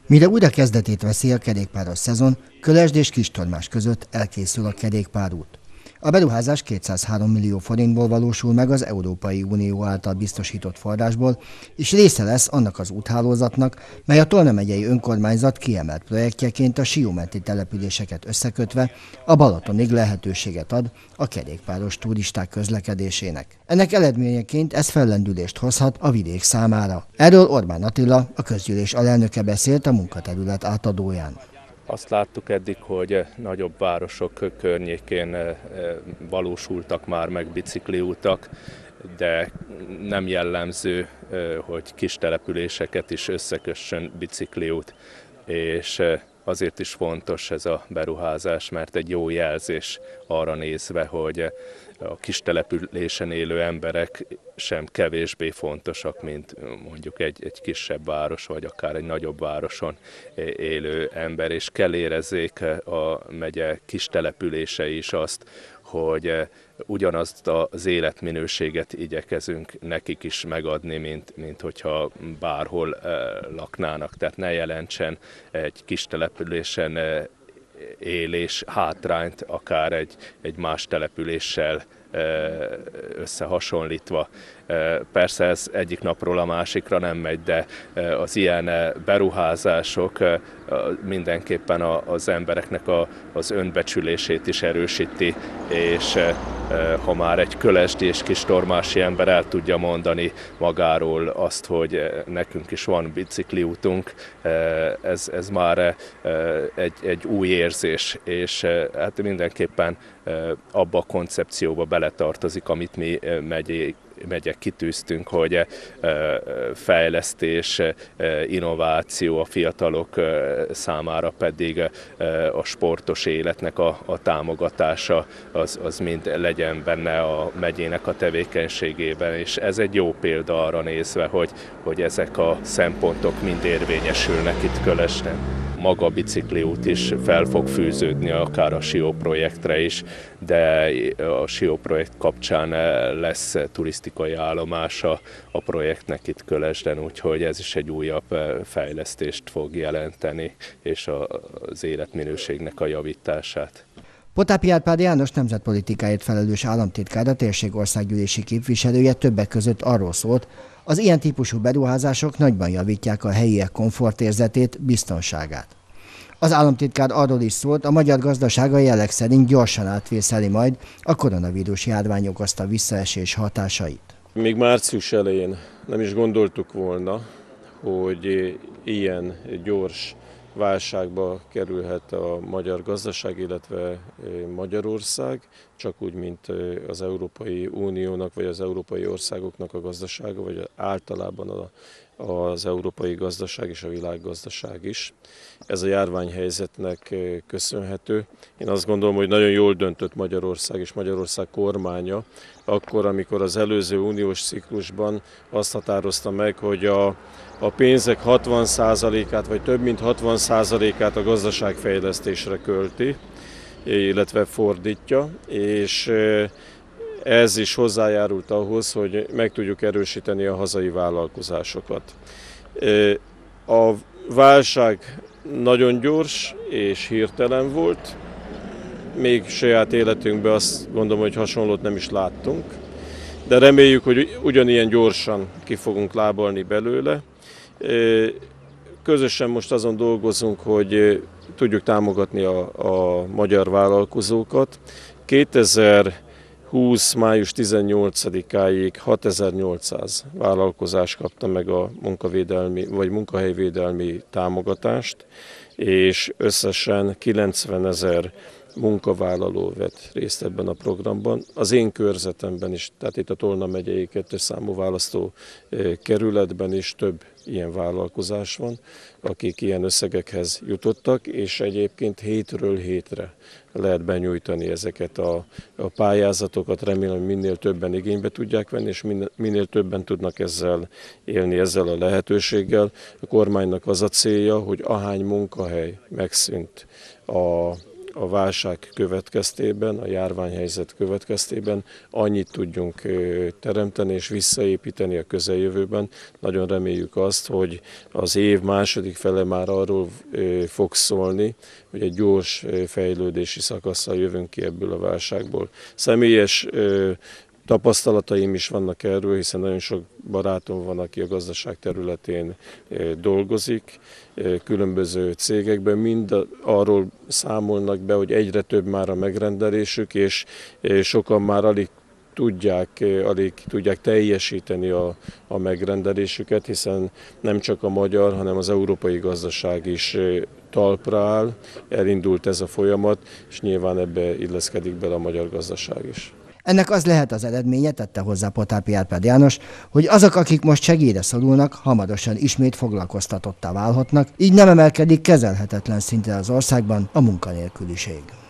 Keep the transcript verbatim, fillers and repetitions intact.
Mire újra kezdetét veszi a kerékpáros szezon, Kölesd és Kistormás között elkészül a kerékpárút. A beruházás kétszázhárom millió forintból valósul meg az Európai Unió által biztosított forrásból, és része lesz annak az úthálózatnak, mely a Tolna megyei önkormányzat kiemelt projektjeként a siómenti településeket összekötve a Balatonig lehetőséget ad a kerékpáros turisták közlekedésének. Ennek eredményeként ez fellendülést hozhat a vidék számára. Erről Orbán Attila, a közgyűlés alelnöke beszélt a munkaterület átadóján. Azt láttuk eddig, hogy nagyobb városok környékén valósultak már meg bicikliútak, de nem jellemző, hogy kis településeket is összekössön bicikliút, és azért is fontos ez a beruházás, mert egy jó jelzés arra nézve, hogy a kis településen élő emberek sem kevésbé fontosak, mint mondjuk egy, egy kisebb város, vagy akár egy nagyobb városon élő ember, és kell érezzék a megye kis települései is azt, hogy ugyanazt az életminőséget igyekezünk nekik is megadni, mint, mint hogyha bárhol laknának. Tehát ne jelentsen egy kis településen élés hátrányt, akár egy, egy más településsel összehasonlítva. Persze ez egyik napról a másikra nem megy, de az ilyen beruházások mindenképpen az embereknek az önbecsülését is erősíti, és ha már egy kölesdi és kistormási ember el tudja mondani magáról azt, hogy nekünk is van bicikliútunk, ez, ez már egy, egy új érzés, és hát mindenképpen abba a koncepcióba beletartozik, amit mi megyék, megyek kitűztünk, hogy fejlesztés, innováció, a fiatalok számára pedig a sportos életnek a, a támogatása az, az mind legyen benne a megyének a tevékenységében, és ez egy jó példa arra nézve, hogy, hogy ezek a szempontok mind érvényesülnek itt Kölesden. Maga a bicikliút is fel fog fűződni akár a Sió projektre is, de a Sió projekt kapcsán lesz turisztikai állomása a projektnek itt Kölesden, úgyhogy ez is egy újabb fejlesztést fog jelenteni, és az életminőségnek a javítását. Pottápi Árpád János nemzetpolitikáért felelős államtitkár, a térség országgyűlési képviselője többek között arról szólt, az ilyen típusú beruházások nagyban javítják a helyiek komfortérzetét, biztonságát. Az államtitkár arról is szólt, a magyar gazdaság a jelleg szerint gyorsan átvészeli majd a koronavírus járvány okozta visszaesés hatásait. Még március elején nem is gondoltuk volna, hogy ilyen gyors válságba kerülhet a magyar gazdaság, illetve Magyarország, csak úgy, mint az Európai Uniónak, vagy az európai országoknak a gazdasága, vagy általában a, az európai gazdaság és a világgazdaság is. Ez a járványhelyzetnek köszönhető. Én azt gondolom, hogy nagyon jól döntött Magyarország és Magyarország kormánya, akkor, amikor az előző uniós ciklusban azt határozta meg, hogy a, a pénzek hatvan százalékát, vagy több mint hatvan százalékát a gazdaságfejlesztésre költi, illetve fordítja, és ez is hozzájárult ahhoz, hogy meg tudjuk erősíteni a hazai vállalkozásokat. A válság nagyon gyors és hirtelen volt, még saját életünkben azt gondolom, hogy hasonlót nem is láttunk, de reméljük, hogy ugyanilyen gyorsan ki fogunk lábalni belőle. Közösen most azon dolgozunk, hogy tudjuk támogatni a, a magyar vállalkozókat. kétezer-húsz. május tizennyolcadikáig hatezer-nyolcszáz vállalkozás kapta meg a munkavédelmi vagy munkahelyvédelmi támogatást, és összesen kilencvenezer munkavállaló vett részt ebben a programban. Az én körzetemben is, tehát itt a Tolna megyei kettes számú választó kerületben is több ilyen vállalkozás van, akik ilyen összegekhez jutottak, és egyébként hétről hétre lehet benyújtani ezeket a, a pályázatokat. Remélem, hogy minél többen igénybe tudják venni, és minél, minél többen tudnak ezzel élni, ezzel a lehetőséggel. A kormánynak az a célja, hogy ahány munkahely megszűnt a a válság következtében, a járványhelyzet következtében annyit tudjunk teremteni és visszaépíteni a közeljövőben. Nagyon reméljük azt, hogy az év második fele már arról fog szólni, hogy egy gyors fejlődési szakasszal jövünk ki ebből a válságból. Személyes tapasztalataim is vannak erről, hiszen nagyon sok barátom van, aki a gazdaság területén dolgozik, különböző cégekben, mind arról számolnak be, hogy egyre több már a megrendelésük, és sokan már alig tudják, alig tudják teljesíteni a, a megrendelésüket, hiszen nem csak a magyar, hanem az európai gazdaság is talpra áll, elindult ez a folyamat, és nyilván ebbe illeszkedik bele a magyar gazdaság is. Ennek az lehet az eredménye, tette hozzá Potápi Árpád János, hogy azok, akik most segélyre szorulnak, hamarosan ismét foglalkoztatottá válhatnak, így nem emelkedik kezelhetetlen szintre az országban a munkanélküliség.